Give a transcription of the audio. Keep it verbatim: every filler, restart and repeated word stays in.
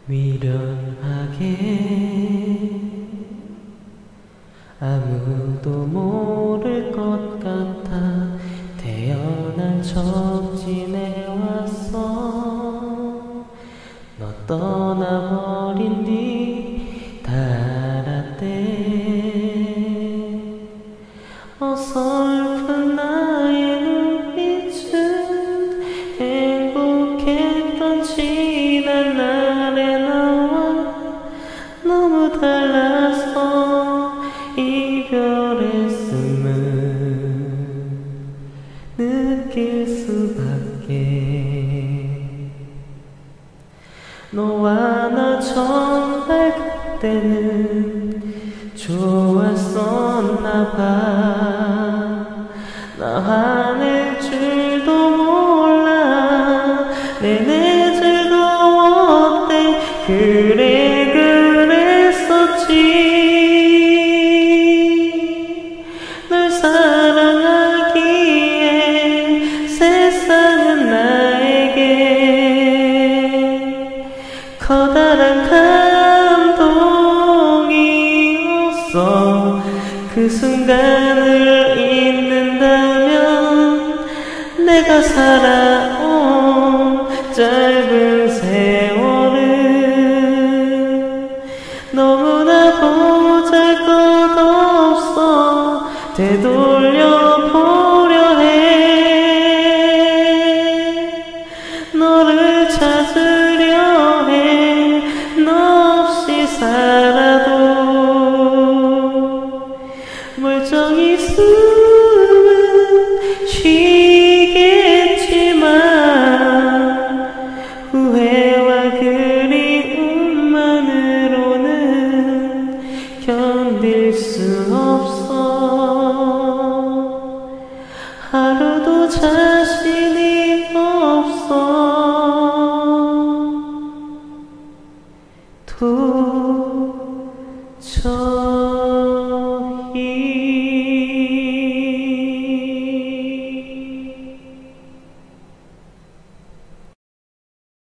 미련하게 아무도 모를 것 같아 태어난 척 지내왔어. 너 떠나버린 뒤 다 알았대. 어설픈 나의 눈빛은 행복했던 지난 날의 나와 너무 달라서 이별했음을 느낄 수밖에. 너와 나 정말 그때는 좋았었나봐. 나 화낼 줄도 몰라. 내내 즐거웠대. 그래 그랬었지. 널 사랑하기에 세상은 나에게 커다란 감동이었어. 그 순간을 잊는다면 내가 살아온 짧은 세월은 너무나 보잘것없어. 되돌려보려 해. 너를 찾으려 해. 너 없이 살아도 멀쩡히 숨은 쉬겠지만 후회와 그리움만으로는 견딜 수 없어.